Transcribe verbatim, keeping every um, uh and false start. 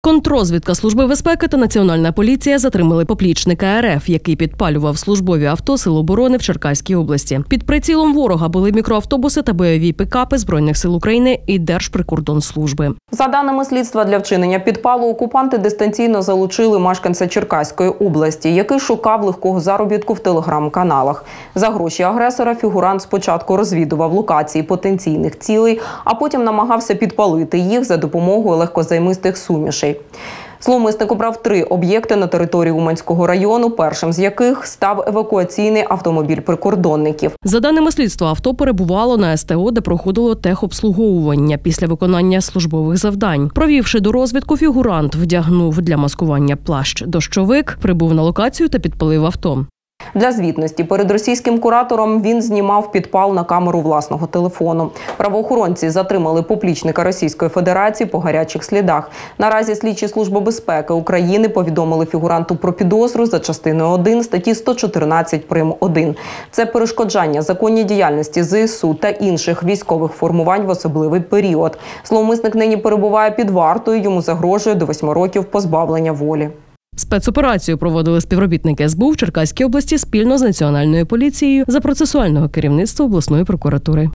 Контррозвідка Служби безпеки та Національна поліція затримали поплічника РФ, який підпалював службові авто Сил оборони в Черкаській області. Під прицілом ворога були мікроавтобуси та бойові пікапи Збройних сил України і Держприкордонслужби. За даними слідства, для вчинення підпалу окупанти дистанційно залучили мешканця Черкаської області, який шукав легкого заробітку в телеграм-каналах. За гроші агресора фігурант спочатку розвідував локації потенційних цілей, а потім намагався підпалити їх за допомогою легкозаймистих сумішей. Зловмисник обрав три об'єкти на території Уманського району, першим з яких став евакуаційний автомобіль прикордонників. За даними слідства, авто перебувало на ес те о, де проходило техобслуговування після виконання службових завдань. Провівши дорозвідку, фігурант вдягнув для маскування плащ-дощовик, прибув на локацію та підпалив авто. Для звітності перед російським куратором він знімав підпал на камеру власного телефону. Правоохоронці затримали поплічника Російської Федерації по гарячих слідах. Наразі слідчі Служби безпеки України повідомили фігуранту про підозру за частиною один статті сто чотирнадцять прим. один. Це перешкоджання законній діяльності зе ес у та інших військових формувань в особливий період. Зловмисник нині перебуває під вартою, йому загрожує до восьми років позбавлення волі. Спецоперацію проводили співробітники ес бе у в Черкаській області спільно з Національною поліцією за процесуального керівництва обласної прокуратури.